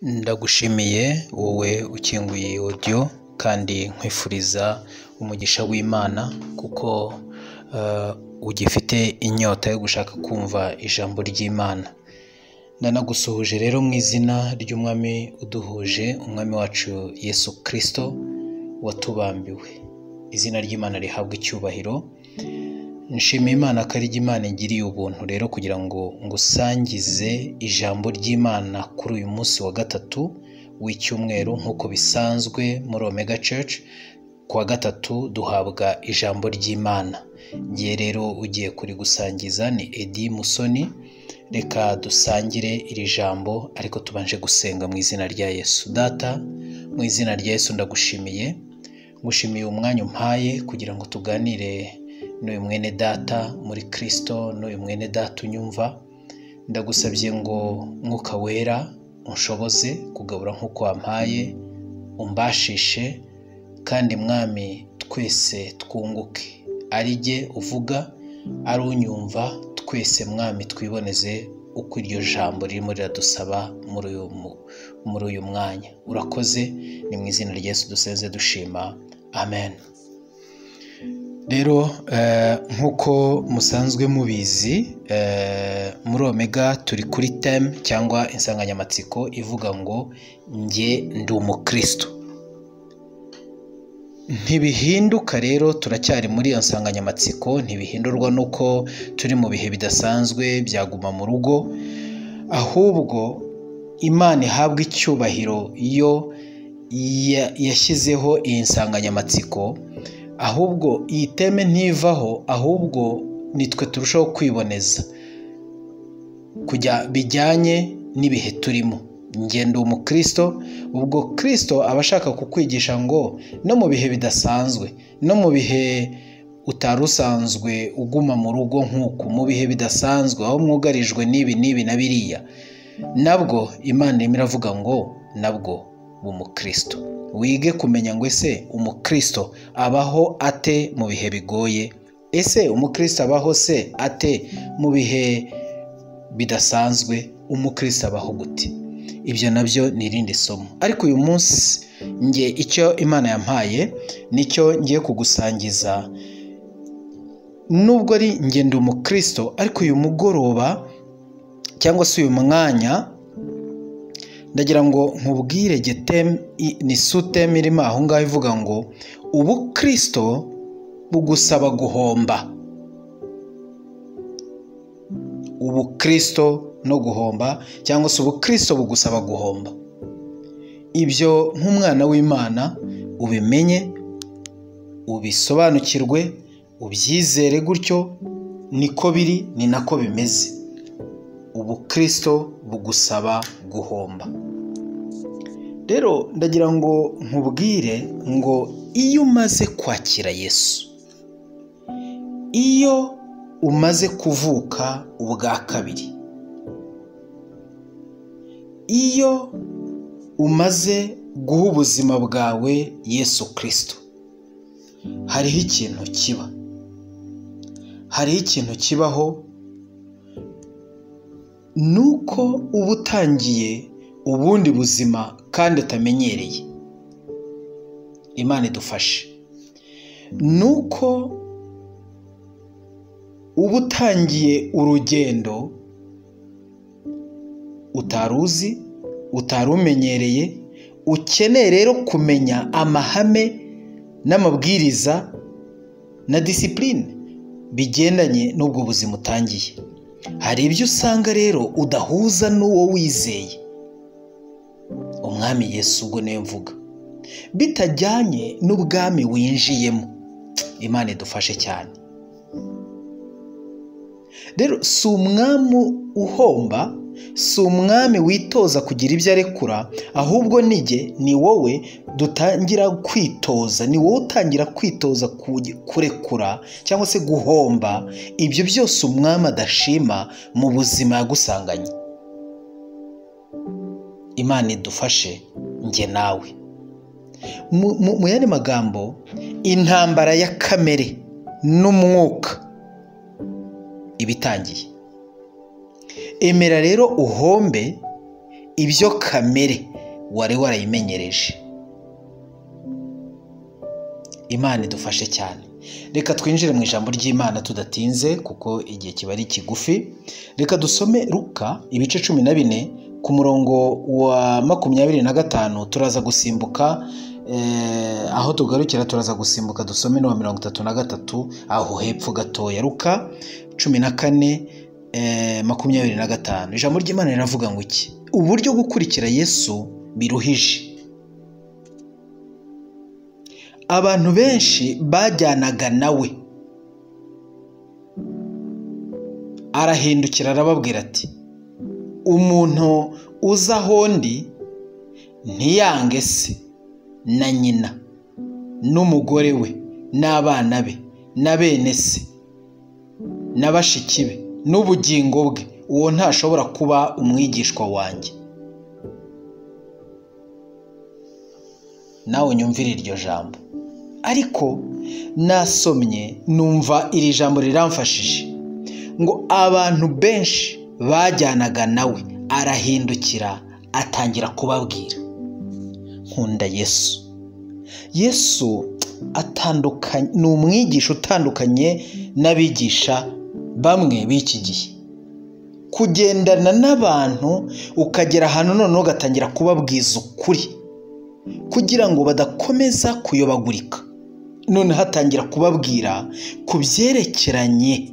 Ndagushimiye wowe ukinguye iyi audio kandi nkwifuriza umugisha w'Imana kuko ugifite inyota yo gushaka kumva ijambo ry'Imana. Ndanagusuhuje rero mu izina ry'umwami uduhuje, umwami wacu Yesu Kristo watubambiwe. Izina ry'Imana rihabwe icyubahiro. Nshimiye Imana ko ari Imana ingiriye ubuntu rero kugira ngo ngusangize ijambo ry'Imana kuri uyu munsi wa gatatu w'icyumweru nk'uko bisanzwe muri Omega Church. Kuwa gatatu duhabwa ijambo ry'Imana. Ngiye rero ugiye kuri gusangiza ni Edi Musoni. Reka dusangire iri jambo ariko tubanje gusenga mu izina rya Yesu. Data, mu izina rya Yesu ndagushimiye. Ngushimiye umwanya umpaye kugira ngo tuganire n'uyu mwene data muri Kristo, n'uyu mwene data unyumva. Ndagusabye ngo Mwuka Wera unshoboze kugabura nk'uko wampaye, umbashishe kandi mwami twese twunguke. Ari jye uvuga, ari unyumva, twese mwami twiboneze uko iryo jambo ririmo riradusaba muri uyu mwanya. Urakoze, ni mu izina rya Yesu dusenze dushima, amen. Rero nk'uko musanzwe mubizi, muri Omega turi kuri theme cyangwa insanganyamatsiko ivuga ngo njye ndi umukristo. Ntibihinduka rero, turacyari muri iyo nsanganyamatsiko, ntibihindurwa nuko turi mu bihe bidasanzwe byaguma mu rugo, ahubwo Imana ihabwa icyubahiro iyo yashyizeho iyi nsanganyamatsiko. Ahubwo iyi teme ntivaho, ahubwo nitwe turushaho kwiboneza kujya bijyanye n'ibihe turimo. Ngenda umukristo, ubwo Kristo aba ashaka kukwigisha ngo no mu bihe bidasanzwe, no mu bihe utari usanzwe uguma mu rugo nk'uku, mu bihe bidasanzwe aho mwugarijwe n'ibi na biriya, nabwo Imana irimo iravuga ngo nabwo b'umukristo. Wige kumenya ngo ese umukristo abaho ate mu bihe bigoye? Ese umukristo abaho se ate mu bihe bidasanzwe? Umukristo abaho gute? Ibyo nabyo ni irindi somo. Ariko uyu munsi nge icyo Imana yampaye nicyo ngiye kugusangiza. Nubwo ari ngenda umukristo, ariko uyu mugoroba cyangwa se uyu mwanya ndagira ngo nkubwire ni suteme irimo aho ngaho ivuga ngo ubukristo bugusaba guhomba. Ubukristo no guhomba, cyangwa se ubukristo bugusaba guhomba. Ibyo nk'umwana w'Imana ubimenye, ubisobanukirwe, ubyizere gutyo. Niko biri, ni nako bimeze. Ubukristo bugusaba guhomba. Rero ndagira ngo nkubwire ngo iyo umaze kwakira Yesu, iyo umaze kuvuka ubwa kabiri, iyo umaze guha ubuzima bwawe Yesu Kristo, hariho ikintu kiba. Hariho ikintu kibaho, nuko uba utangiye ubundi buzima kandi utamenyereye. Imana idufashe. Nuko uba utangiye urugendo utaruzi, utarumenyereye. Ukeneye rero kumenya amahame n'amabwiriza na disipurine bigendanye n'ubwo buzima utangiye. Hari ibyo usanga rero udahuza n'uwo wizeye, umwami Yesu, ubwo niyo mvuga, bitajyanye n'ubwami winjiyemo. Imana idufashe cyane. Rero si umwami uhomba, si umwami witoza kugira ibyo arekura, ahubwo ni wowe dutangira kwitoza. Ni wowe utangira kwitoza kurekura cyangwa se guhomba ibyo byose umwami adashima mu buzima yagusanganye. Imana idufashe njye nawe. Mu yandi magambo, intambara ya kamere n'umwuka ibitangiye. Emera rero uhombe ibyo kamere wari warayimenyereje. Imana idufashe cyane. Reka twinjire mu ijambo ry'Imana tudatinze kuko igihe kiba ari kigufi. Reka dusome Luka ibice 14 ku murongo wa 25. Turaza gusimbuka aho tugarukira, turaza gusimbuka dusome no 33 aho hepfo gatoya. Luka 14:25. Ijambo ry'Imana riravuga ngo iki? Uburyo gukurikira Yesu biruhije. Abantu benshi bajyanaga nawe. Arahindukira arababwira ati, umuntu uza ahondi ntiyange se na nyina n'umugore we n'abana be na bene se na bashiki be n'ubugingo bwe, uwo ntashobora kuba umwigishwa wanjye. Nawe nyumvira iryo jambo. Ariko nasomye numva iri jambo riramfashije ngo abantu benshi bajyanaga nawe. Arahindukira atangira kubabwira. Nkunda Yesu. Yesu atandukanye, ni umwigisha utandukanye n'abigisha bamwe b'iki gihe. Kugendana n'abantu ukagera ahantu none ugatangira kubabwiza ukuri kugira ngo badakomeza kuyobagurika. None hatangira kubabwira ku byerekeranye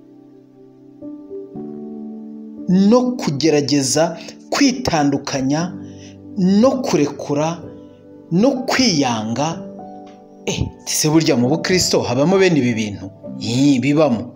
no kugerageza kwitandukanya no kurekura no kwiyanga. Se burya mu Bukristo habamo bene ibi bintu? Bibamo.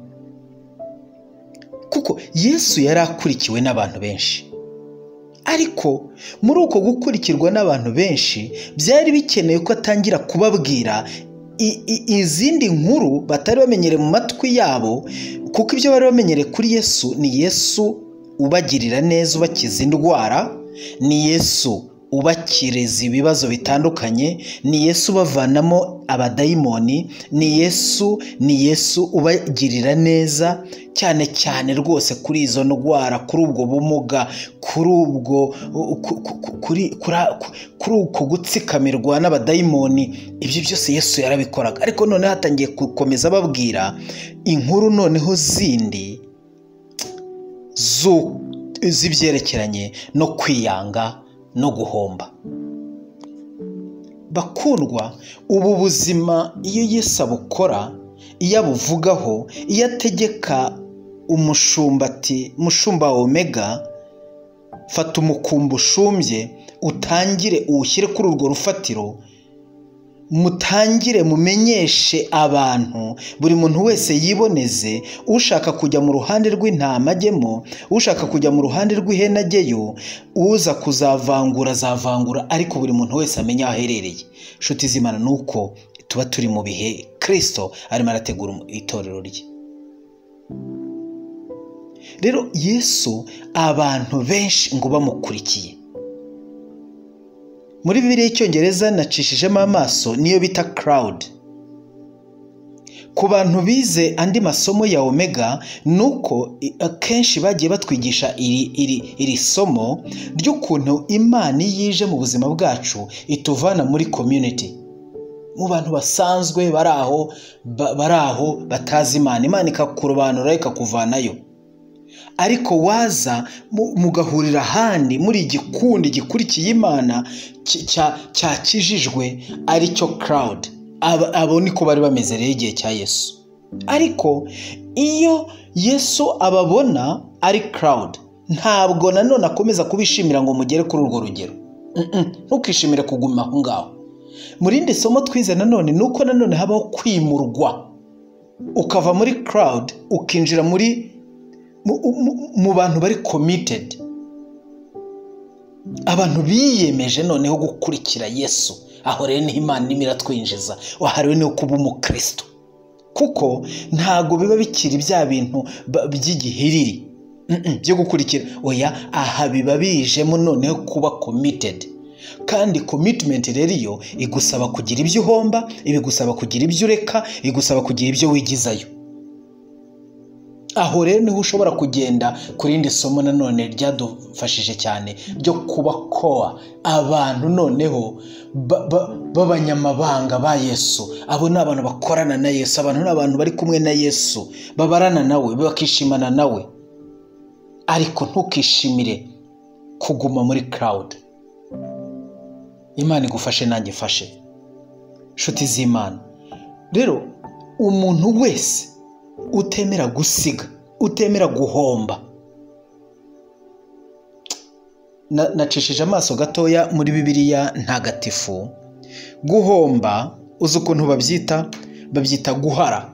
Kuko Yesu yari akurikiwe n'abantu benshi. Ariko muri uko gukurikirwa n'abantu benshi byari bikeneye ko atangira kubabwira izindi nkuru batari bamenyere mu matwi yabo, kuko ibyo bari bamenyere kuri Yesu ni Yesu ubagirira neza, ubakiza indwara, ni Yesu ubakiriza ibibazo bitandukanye, ni Yesu bavanamo abadayimoni, ni Yesu ubagirira neza cyane cyane rwose kuri izo ndwara, kuri ubwo bumuga, kuri uko gutsikamirwa n'abadayimoni. Ibyo byose Yesu yarabikoraga. Ariko none hatangiye gukomeza babwira inkuru noneho zindi z'ibyerekeranye no kwiyanga no guhomba. Bakundwa, ubu buzima iyo Yesu abukora, iyo abuvugaho, iyo ategeka umushumba ati, mushumba wa Omega, fata umukumbi ushumbye utangire uwushyire kuri urwo rufatiro, mutangire mumenyeshe abantu, buri muntu wese yiboneze, ushaka kujya mu ruhande rw'intama ajyemo, ushaka kujya mu ruhande rw'ihene ajyeyo, uza kuzavangura azavangura, ariko buri muntu wese amenya aho aherereye. Nshuti z'Imana, nuko tuba turi mu bihe Kristo arimo arategura itorero rye. Rero Yesu abantu benshi ngo bamukurikiye. Muri Bibiliya y'Icyongereza nacishijemo amaso niyo bita crowd. Ku bantu bize andi masomo ya Omega, nuko akenshi bagiye batwigisha iri somo ry'ukuntu Imana yije mu buzima bwacu ituvana muri community, mu bantu basanzwe bari aho batazi Imana. Imana ikakurobanura ikakuvanayo, ariko waza mugahurira ahandi muri igikundi gikurikiye Imana cyakijijwe, ari cyo crowd. Abo niko bari bameze rero igihe cya Yesu. Ariko iyo Yesu ababona ari crowd, ntabwo nanone akomeza kubishimira ngo mugere kuri urwo rugero. Ntukishimire kuguma aho ngaho. Muri rindi somo twize nanone nuko nanone habaho kwimurwa, ukava muri crowd ukinjira mu bantu bari committed, abantu biyemeje noneho gukurikira Yesu. Aho rero ni Imana irimo iratwinjiza, wahariwe no kuba umukristo, kuko ntago biba bikiri bya bintu by'igihiriri byo gukurikira. Oya, aha biba bijemo noneho kuba committed. Kandi commitment rero iyo igusaba kugira ibyo uhomba, ibigusaba kugira ibyo ureka, igusaba kugira ibyo wigizayo. aho rero niho ushobora kugenda ku rindi somo nanone ryadufashije cyane ryo kuba koa abantu noneho b'abanyamabanga ba Yesu. Abo ni abantu bakorana na Yesu, abantu ni abantu bari kumwe na Yesu, babarana nawe, bakishimana nawe. Ariko ntukishimire kuguma muri crowd. Imana igufashe nanjye ifashe nshuti z'Imana. Rero umuntu wese utemera gusiga, utemera guhomba. Nacishije amaso gatoya muri Bibiliya ntagatifu. Guhomba uzi ukuntu babyita guhara.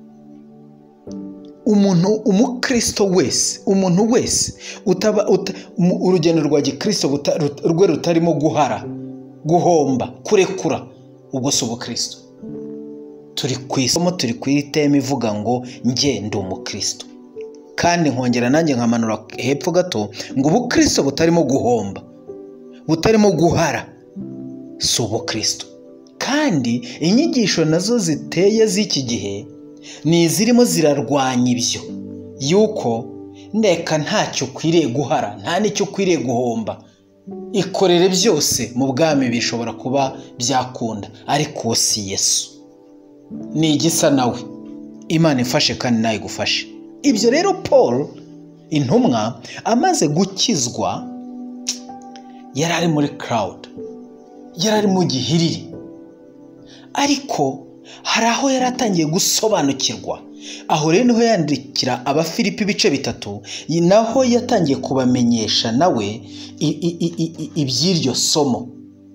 Umukristo wese, umuntu wese urugendo rwa gikristo rwe rutarimo guhara, guhomba, kurekura, ubwo si ubukristo. Turi ku isomo, turi ku iteme ivuga ngo njye ndi umukristo, kandi nkongera nanjye nkamanura hepfo gato ngo ubukristo butarimo guhomba, butarimo guhara, si ubukristo. Kandi inyigisho nazo ziteye z'iki gihe ni izirimo zirarwanya ibyo, yuko ndeka ntacyo ukwiriye guhara, nta n'icyo ukwiriye guhomba, ikorere byose mu bwami bishobora kuba byakunda. Ariko si Yesu, ni igisa nawe. Imana ifashe kandi nawe igufashe. Ibyo rero Paul intumwa amaze gukizwa yari ari muri crowd, yari ari mu gihiriri, ariko hari aho yari atangiye gusobanukirwa. Aho rero niho yandikira Abafilipi ibice 3, naho yatangiye kubamenyesha nawe iby'iryo somo.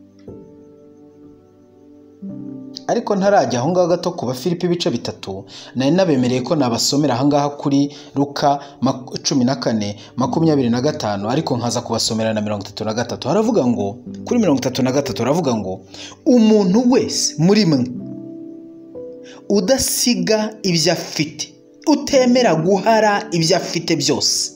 Ariko ntarajya aho ngaho gato ku Bafilipi ibice 3, nari nabemereye ko nabasomera aha ngaha kuri Luka 14:25, ariko nkaza kubasomera na 33. Haravuga ngo kuri 33 haravuga ngo umuntu wese muri mwe udasiga ibyo afite, utemera guhara ibyo afite byose.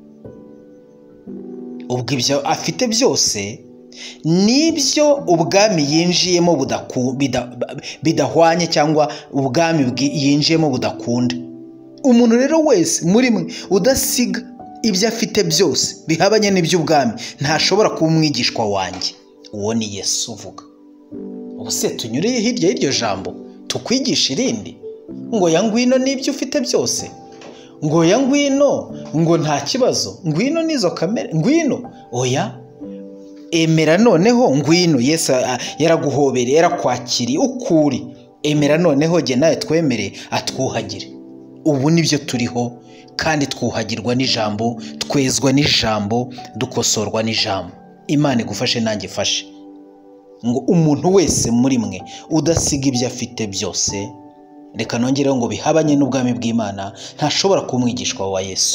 Ubwo ibyo afite byose nibyo ubwami yinjiyemo bidahwanye, cyangwa ubwami yinjiyemo budakunda. Umuntu rero wese muri mwe udasiga ibyo afite byose bihabanye n'iby'ubwami ntashobora kuba umwigishwa wanjye. Uwo ni Yesu uvuga. Ubu se tunyuriye hirya y'iryo jambo tukwigisha irindi ngo ya ngwino n'ibyo ufite byose, ngo ya ngwino ngo nta kibazo, ngwino n'izo kamere, ngwino oya, emera noneho ngwino. Yesu yaraguhobereye, yarakwakiriye ukuri. Emera noneho jye nawe twemere atwuhagire. Ubu nibyo turiho, kandi twuhagirwa n'ijambo, twezwa n'ijambo, dukosorwa n'ijambo. Imana igufashe nanjye ifashe. Ngo umuntu wese muri mwe udasiga ibyo afite byose, reka nongereho ngo bihabanye n'ubwami bw'Imana, ntashobora kuba umwigishwa wa Yesu.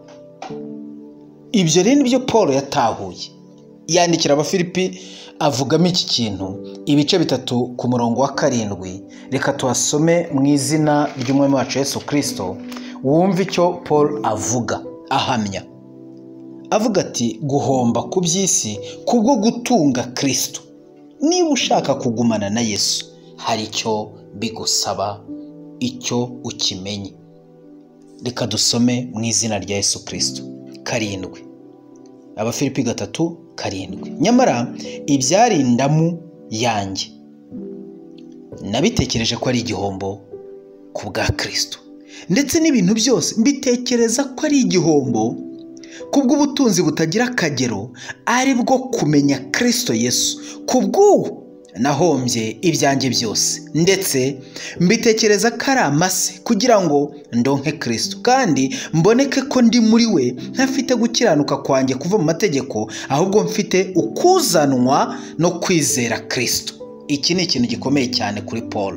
Ibyo rero nibyo Paul yatahuye. Yandikira Abafilipi avugamo iki kintu, ibice 3 ku murongo wa 7. Reka tuhasome mu izina ry'Umwami wacu Yesu Kristo, wumve icyo Paul avuga ahamya. Avuga ati guhomba ku by'isi kubwo gutunga Kristo. Niba ushaka kugumana na Yesu, hari icyo bigusaba, icyo ukimenye. Reka dusome mu izina rya Yesu Kristo. 7 Abafilipi 3:7. Nyamara ibyari indamu yanjye nabitekereje ko ari igihombo ku bwa Kristo, ndetse n'ibintu byose mbitekereza ko ari igihombo kubw'ubutunzi butagira akagero, ari bwo kumenya Kristo Yesu. Kubw'uwo nahombye ibyanjye byose, ndetse mbitekereza ko ari amase kugira ngo ndonke Kristo, kandi mboneke ko ndi muri we, ntafite gukiranuka kwanjye kuva mu mategeko, ahubwo mfite ukuzanwa no kwizera Kristo. Iki ni ikintu gikomeye cyane kuri Paul.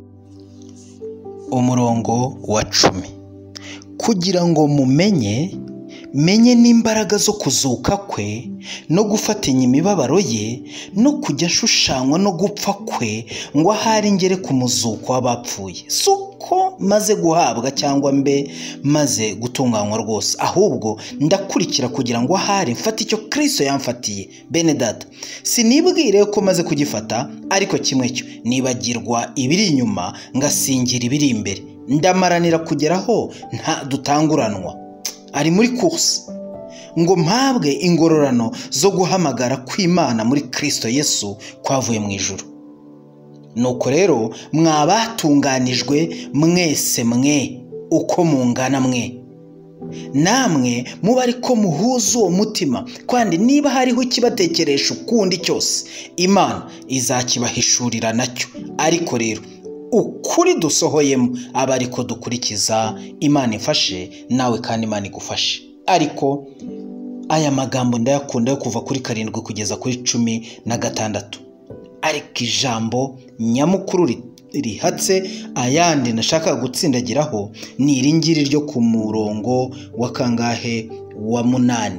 Umurongo wa 10. Kugira ngo menye n'imbaraga zo kuzuka kwe no gufatanya imibabaro ye no kujya ashushanywa no gupfa kwe, ngo ahari ngere ku muzuko w'abapfuye. Suko maze guhabwa cyangwa mbe maze gutunganywa rwose, ahubwo ndakurikira kugira ngo ahari mfate icyo Kristo yamfatiye. Bene data, sinibwire ko maze kugifata, ariko kimwe cyo nibagirwa ibiri inyuma ngasingira ibiri imbere, ndamaranira kugeraho nta dutanguranwa, ari muri course ngo mpabwe ingororano zo guhamagara kw'Imana muri Kristo Yesu kwavuye mu ijuru. Nuko rero mwabatunganijwe mwese mwe uko mungana mwe, namwe muba ariko muhuza uwo mutima, kandi niba hariho ikibatekeresha ukundi cyose Imana izakibahishurira nacyo. Ariko rero ukuri dusohoyemo aba ariko dukurikiza. Imana ifashe nawe kandi Imana igufashe. Ariko aya magambo ndayakunda yo kuva kuri 7 kugeza kuri 16. Ariko ijambo nyamukuru rihatse ayandi nashaka gutsindagiraho ni iringiri ryo ku murongo wa kangahe wa 8.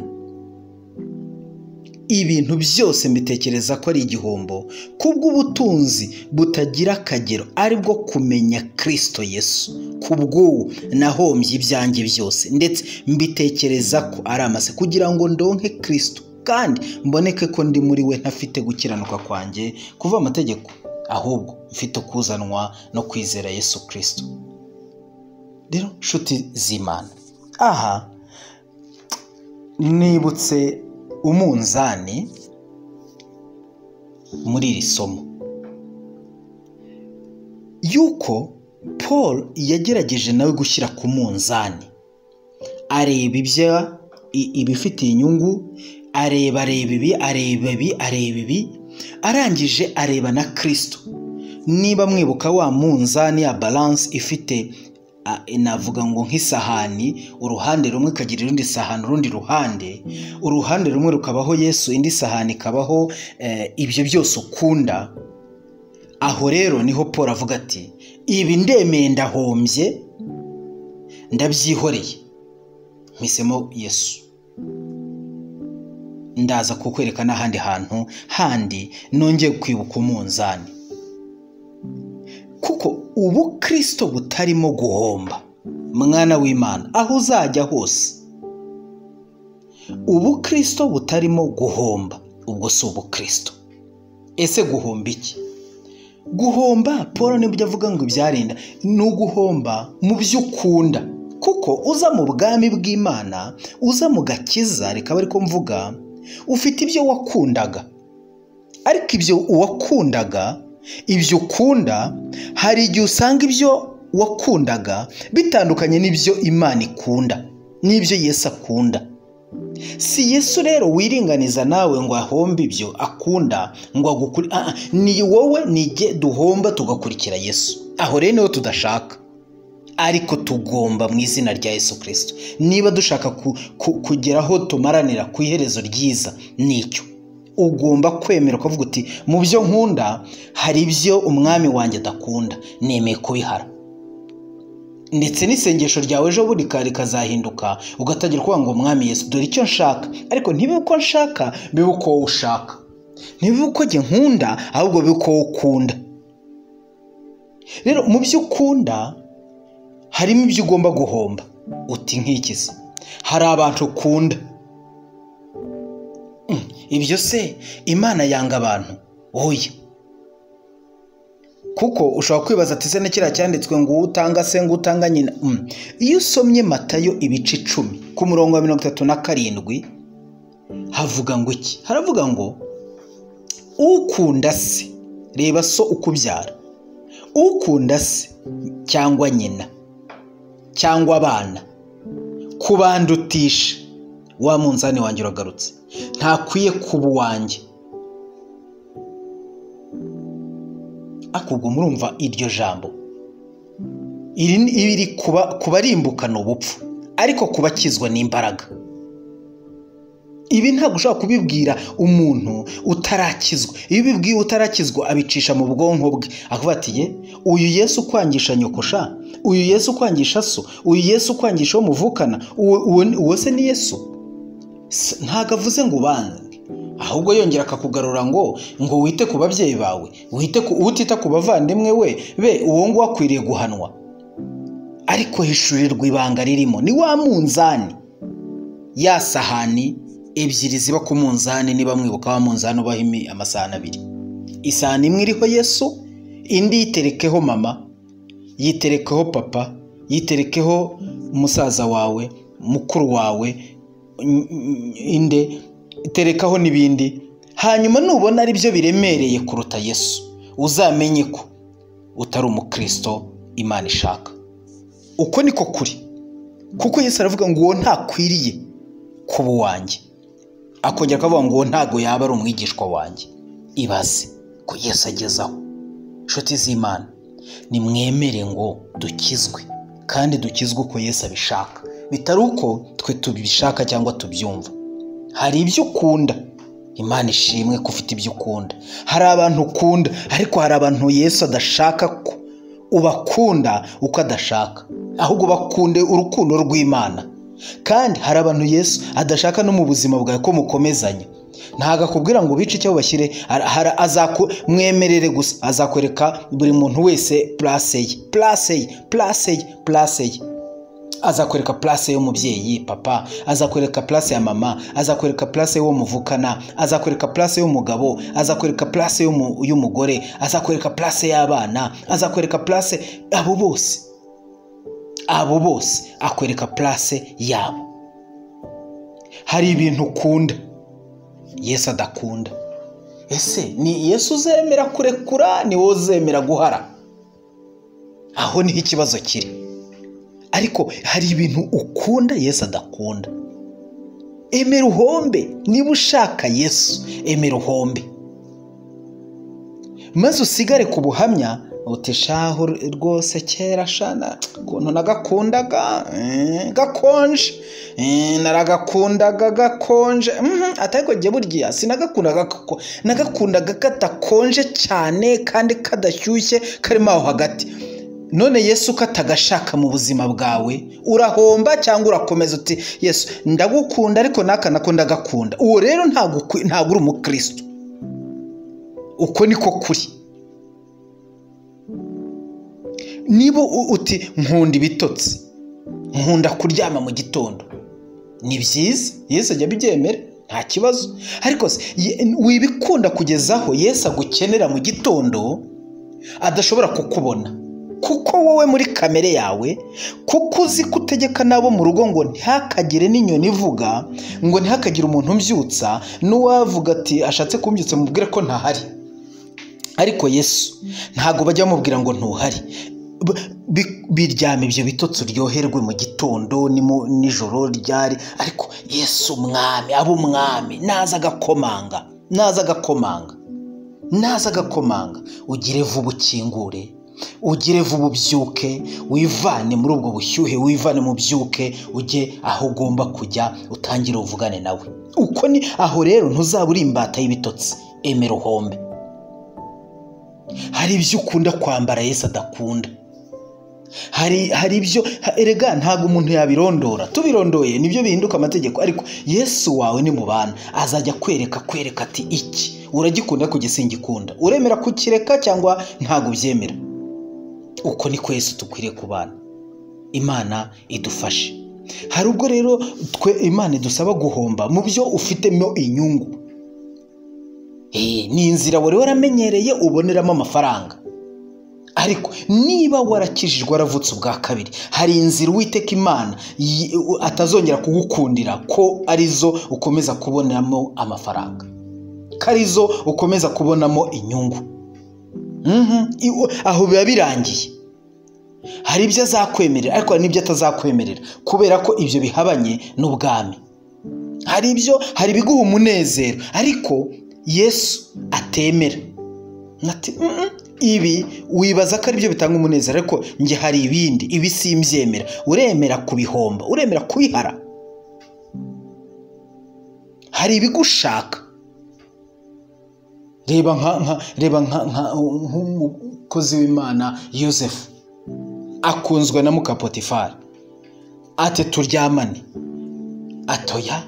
Ibintu byose mbitekereza ko ari igihombo kubw'ubutunzi butagira akagero, aribwo kumenya Kristo Yesu. Kubw'uwo nahombye ibyanjye byose, ndetse mbitekereza ko ari amase kugira ngo ndonke Kristo, kandi mboneke ko ndi muri we ntafite gukiranuka kwanjye kuva amategeko, ahubwo mfite kuzanwa no kwizera Yesu Kristo. Rero nshuti z'Imana, aha nibutse umunzani muri iri somo yuko Paul yagerageje nawe gushyira ku munzani, areba ibifitiye inyungu, areba ibi, arangije areba na Kristo. Niba mwibuka wa munzani ya balance ifite navuga ngo nk'isahani, uruhande rumwe kagira urundi sahani, uruhande rumwe rukabaho Yesu, indi sahani kabaho ibyo byose ukunda. Aho rero niho Paul avuga ati ibi ndemeye ndahombye, ndabyihoreye, mpisemo Yesu. Ndaza kukwereka n'ahandi hantu handi nongeye kwibuka umunzani, kuko ubu Kristo butarimo guhomba. Mwana w'Imana, aho uzajya hose ubu Kristo butarimo guhomba, ubwo si ubu Kristo. Ese guhomba iki? Guhomba Paul nibyo avuga ngo ibyarinda ni uguhomba mu byo ukunda, kuko uza mu bwami bw'Imana, uza mu gakiza, reka bari ko mvuga, ufite ibyo wakundaga. Ariko ibyo wakundaga, ibyo ukunda, hari igihe usanga ibyo wakundaga bitandukanye n'ibyo Imana ikunda, n'ibyo Yesu akunda. Si Yesu rero wiringaniza nawe ngo ahombe ibyo akunda ngo agukuri, ni wowe nige duhomba tugakurikira Yesu. Aho rero niho tudashaka, ariko tugomba mu izina rya Yesu Kristo. Niba dushaka kugeraho tumaranira ku iherezo ryiza, nicyo ugomba kwemera ukavuga uti mu byo nkunda hari ibyo umwami wanjye adakunda, nemeye kubihara. Ndetse n'isengesho ryawe ejo buri rikazahinduka, ugatangira kuvuga ngo umwami Yesu, dore icyo nshaka, ariko ntibibe uko nshaka, bibe uko wowe ushaka. Ntibibe uko njye nkunda, ahubwo bibe uko wowe ukunda. Rero mu byo ukunda harimo ibyo ugomba guhomba. Uti nk'ikizi, hari abantu ukunda, ibyo se Imana yanga abantu? Oya. Kuko ushobora kwibaza ati se n'ikira cyanditswe ngo utanga se ngo utanga nyina. Iyo usomye Matayo ibice 10 ku murongo wa 37 havuga ngo iki? Haravuga ngo ukunda se, reba so ukubyara, ukunda se cyangwa nyina cyangwa abana kubandutisha, wa munzani wanjye uragarutse, ntakwiye kuba wanjye. Akubwo murumva iryo jambo iri kubarimbukana ubupfu, ariko kubakizwa n'imbaraga. Ibi ntabwo ushobora kubibwira umuntu utarakizwa. Iyo ubibwiye utarakizwa abicisha mu bwonko bwe, akavuga ati uyu Yesu kwangisha nyokosha, uyu Yesu kwangisha so, uyu Yesu kwangisha wo muvukana, uwo se ni Yesu? Ntago avuze ngo ubanze, ahubwo yongera akakugarura ngo wite ku babyeyi bawe, utita ku bavandimwe we, uwo ngo akwiriye guhanwa. Ariko hishurirwa ibanga ririmo, ni wa munzani, ya sahani ebyiri ziba ku munzani. Niba mwibuka wa munzani ubaho amasahani 2, isahani imwe iriho Yesu, indi iterekeho mama yiterekeho papa, yiterekeho umusaza wawe, mukuru wawe, inde, iterekaho n'ibindi. Hanyuma nubona ari byo biremereye kuruta Yesu, uzamenye ko utari umukristo Imana ishaka. Uko niko kuri, kuko Yesu aravuga ngo uwo ntakwiriye kuba uwanjye, akongera akavuga ngo uwo ntago yaba ari umwigishwa wanjye. Ibaze ko Yesu agezaho. Inshuti z'Imana, nimwemere ngo dukizwe, kandi dukizwe uko Yesu abishaka, bitari uko twe tubishaka cyangwa tubyumva. Hari ibyo ukunda, Imana ishimwe ko ufite ibyo ukunda. Hari abantu ukunda, ariko hari abantu Yesu adashaka ko ubakunda uko adashaka, ahubwo bakunde urukundo rw'Imana. Kandi hari abantu Yesu adashaka no mu buzima bwawe ko mukomezanya. Ntago akubwira ngo bice icyo bashyire, mwemerere gusa, azakwereka buri muntu wese place ye. Azakwereka place y'umubyeyi papa, azakwereka place ya mama, azakwereka place y'uwo muvukana, azakwereka place y'umugabo, azakwereka place y'umugore, azakwereka place y'abana, azakwereka place, abo bose akwereka place yabo. Hari ibintu ukunda Yesu adakunda. Ese ni Yesu uzemera kurekura, ni wowe uzemera guhara? Aho niho ikibazo kiri. Ariko hari ibintu ukunda Yesu adakunda. Emera uhombe. Niba ushaka Yesu, emera uhombe, maze usigare ku buhamya utishaho rwose kera shana kuntu nagakundaga gakonje, naragakundaga gakonje. Atako jye burya sinagakundaga, nagakundaga katakonje cyane kandi kadashyushye karimo aho hagati. None Yesu katagashaka mu buzima bwawe, urahomba cyangwa urakomeza uti Yesu ndagukunda ariko naka nakunda gakunda. Uwo rero ntago uri umukristo. Uko niko kuri. Niba uti nkunda ibitotsi, nkunda kuryama mu gitondo, ni byiza, Yesu ajya abyemera, nta kibazo. Ariko wibikunda kugezaho Yesu agukenera mu gitondo adashobora kukubona, kuko wowe muri kamere yawe, kuko uzi kutegeka nabo mu rugo ngo ntihakagire n'inyoni ivuga, ngo ntihakagire umuntu umbyutsa, n'uwavuga ati ashatse kumbyutsa mubwire ko ntahari. Ariko Yesu ntago bajya bamubwira ngo ntuhari. Biryame ibyo bitotsi uryoherwe mu gitondo nijoro ryari. Ariko Yesu umwami, abo umwami, naza agakomanga, ugire vuba ukingure, ugire vuba ubyuke, wivane muri ubwo bushyuhe, wivane mu byuke, ujye aho ugomba kujya, utangire uvugane nawe. Uko ni aho rero ntuzaba uri imbata y'ibitotsi, emera uhombe. Hari ibyo ukunda kwambara Yesu adakunda. Hari ibyo erega ntago umuntu yabirondora, tubirondoye nibyo bihinduka amategeko. Ariko Yesu wawe ni mubana, azajya kwereka ati iki uragikunda kugisingikunda, uremera kukireka cyangwa ntago byemera. Uko niko Yesu tukwiriye kubana. Imana idufashe. Hari ubwo rero twe Imana idusaba guhomba mu byo ufitemo inyungu. Ni inzira wari waramenyereye uboneramo amafaranga. Ariko niba warakijijwe waravutse ubwa kabiri, hari inzira Uwiteka Imana atazongera kugukundira ko arizo ukomeza kubonamo amafaranga, ko arizo ukomeza kubonamo inyungu. Aho biba birangiye. Hari ibyo azakwemerera, ariko hari n'ibyo atazakwemerera, kubera ko ibyo bihabanye n'ubwami. Hari ibiguha umunezero, ariko Yesu atemera. Ibi wibaza ko ari byo bitanga umunezero, ariko nge hari ibindi, ibi simbyemera. Uremera kubihomba, uremera kubihara. Hari ibigushaka. Reba nk'umukozi w'Imana Yosefu, akunzwe na muka Potifari, ate turyamane, atoya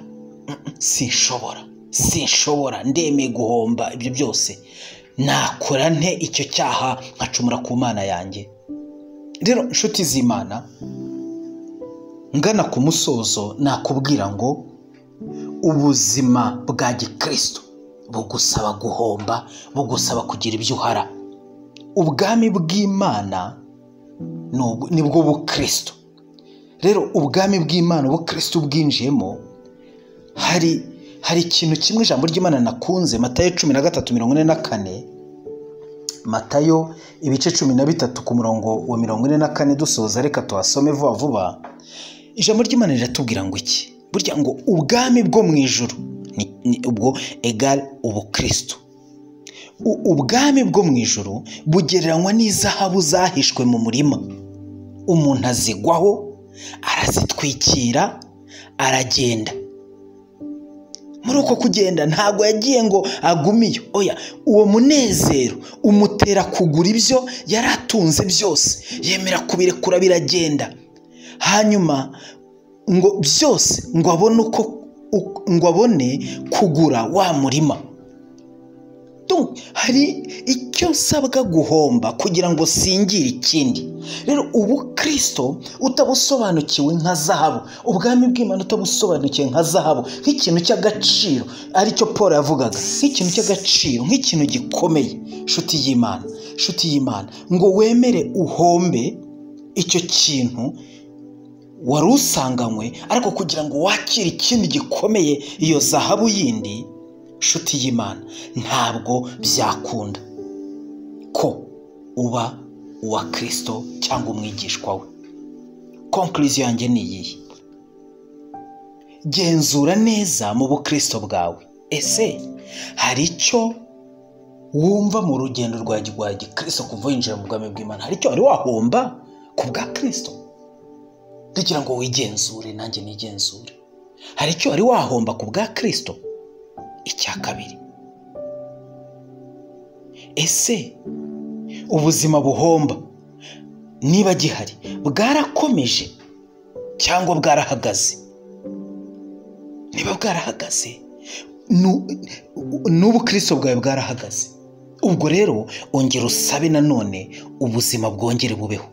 sinshobora, ndemeye guhomba ibyo byose, nakora nte icyo cyaha nkacumura ku Mana yanjye. Rero inshuti z'Imana, ngana ku musozo nakubwira ngo ubuzima bwa gikristo bugusaba guhomba, bugusaba kugira ibyo uhara. Ubwami bw'Imana nibwo bukristo. Rero ubwami bw'Imana, ubukristo bwinjiyemo, hari ikintu kimwe ijambo ry'Imana nakunze, Matayo 13:44, Matayo ibice 13 ku murongo wa 44 dusoza, reka tuhasome vuba vuba. Ijambo ry'Imana riratubwira ngo iki? Burya ngo ubwami bwo mu ijuru ni ubwo egal ubukristo. Ubwami bwo mu ijuru bugereranywa n'izahabu zahishwe mu murima. Umuntu azigwaho, arazitwikira, aragenda. Muri uko kugenda ntabwo yagiye ngo agumiyo, oya, uwo munezero umutera kugura ibyo yari atunze byose, yemera kubirekura biragenda. Hanyuma ngo byose ngo abone kugura wa murima. Hari icyo nsabwa guhomba kugira ngo singire ikindi. Rero ubukristo utabusobanukiwe nka zahabu, ubwami bw'Imana utabusobanukiwe nka zahabu, nk'ikintu cy'agaciro, aricyo Paul yavugaga, nk'ikintu cy'agaciro, nk'ikintu gikomeye, nshuti y'Imana, ngo wemere uhombe icyo kintu wari usanganywe, ariko kugira ngo wakire ikindi gikomeye, iyo zahabu yindi, nshuti y'Imana, ntabwo byakunda ko uba uwa Kristo cyangwa umwigishwa we. Conclusion yanjye ni iyi: genzura neza mu bukristo bwawe. Ese hari icyo wumva mu rugendo rwa Kristo kuva winjira mu bwami bw'Imana? Hari icyo wari wahomba ku bwa Kristo? Kugira ngo wigenzure, nanjye nigenzure. Hari icyo wari wahomba ku bwa Kristo? Icya kabiri, ese ubuzima buhomba niba gihari bwarakomeje cyangwa bwarahagaze? Niba bwarahagaze, n'ubu Kristo bwawe bwarahagaze, ubwo rero ongera usabe nanone ubuzima bwongere bubeho.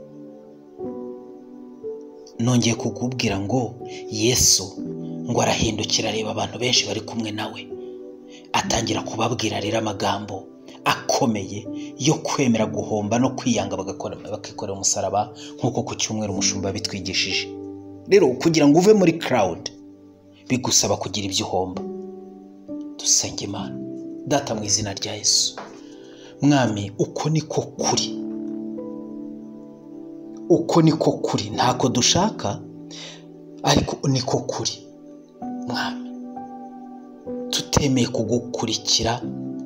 Nongeye kukubwira ngo Yesu ngo arahindukira, areba abantu benshi bari kumwe nawe, atangira kubabwira rero amagambo akomeye yo kwemera guhomba no kwiyanga, bakikorera umusaraba nk'uko ku cyumweru umushumba bitwigishije. Rero kugira ngo uve muri crowd bigusaba kugira ibyo uhomba. Dusenge Imana. Data, mu izina rya Yesu, Mwami, uko niko kuri, uko niko kuri, ntako dushaka, ariko niko kuri. Mwami, tutemeye kugukurikira,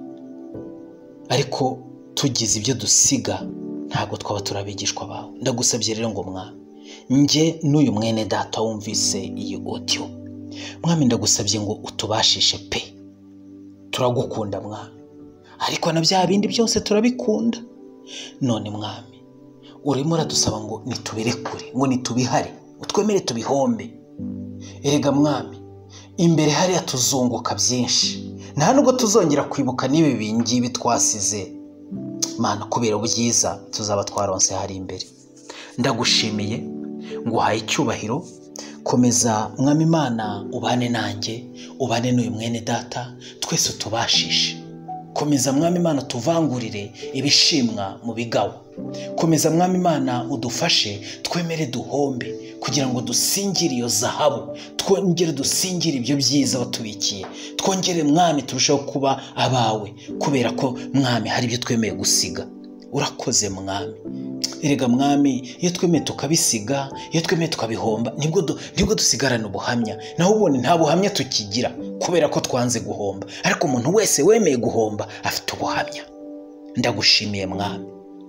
ariko tugize ibyo dusiga, ntabwo twaba turabigishwa bawe. Ndagusabye rero ngo Mwami, nge n'uyu mwene data wumvise iyi audio, Mwami, ndagusabye ngo utubashishe pe. Turagukunda Mwami, ariko na bya bindi byose turabikunda. None Mwami, urimo uradusaba ngo nitubirekure, ngo nitubihare, utwemere tubihombe. Erega Mwami, imbere hariya tuzunguka byinshi, nta nubwo tuzongera kwibuka n'ibi bingibi twasize Mana, kubera ubyiza tuzaba twaronse hari imbere. Ndagushimiye, nguhaye icyubahiro. Komeza Mwami Imana, ubane nanjye, ubane n'uyu mwene data, twese utubashishe. Komeza Mwami Imana, tuvangurire ibishimwa mu bigawa. Komeza Mwami Imana, udufashe twemere duhombe, kugira ngo dusingire iyo zahabu, twongere dusingire ibyo byiza watubikiye, twongere Mwami turushaho kuba abawe, kubera ko Mwami hari ibyo twemeye gusiga. Urakoze Mwami. Erega Mwami, iyo twemeye tukabisiga, iyo twemeye tukabihomba, nibwo dusigarana ubuhamya. Naho ubundi nta buhamya tukigira, kubera ko twanze guhomba. Ariko umuntu wese wemeye guhomba afite ubuhamya. Ndagushimiye Mwami.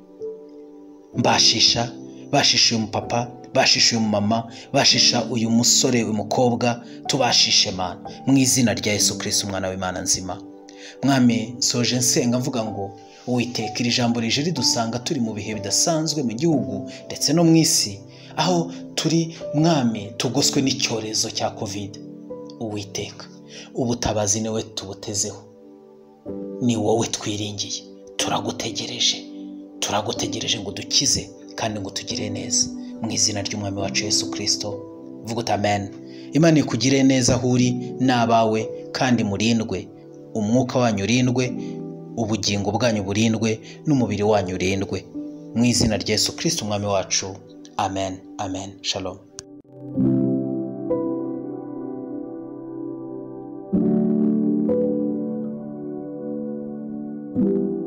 Bashisha uyu mupapa, bashisha uyu mama, bashisha uyu musore, uyu mukobwa, tubashishe Mana, mu izina rya Yesu Kristo, umwana w'Imana nzima. Mwami, soje nsenga mvuga ngo Uwiteka, iri jambo rije ridusanga turi mu bihe bidasanzwe mu gihugu ndetse no mu isi, aho turi Mwami tugoswe n'icyorezo cya COVID. Uwiteka, ubutabazi niwe tubutezeho, ni wowe twiringiye. Turagutegereje ngo dukize kandi ngo tugire neza, mu izina ry'umwami wacu Yesu Kristo. Vuga uti amen. Imana ikugire neza aho uri n'abawe, kandi murindwe, umwuka wanyu urindwe, ubugingo bwanyu burindwe, n'umubiri wanyu urindwe. mu izina rya Yesu Kristo umwami wacu. Amen, amen. Shalom. thank you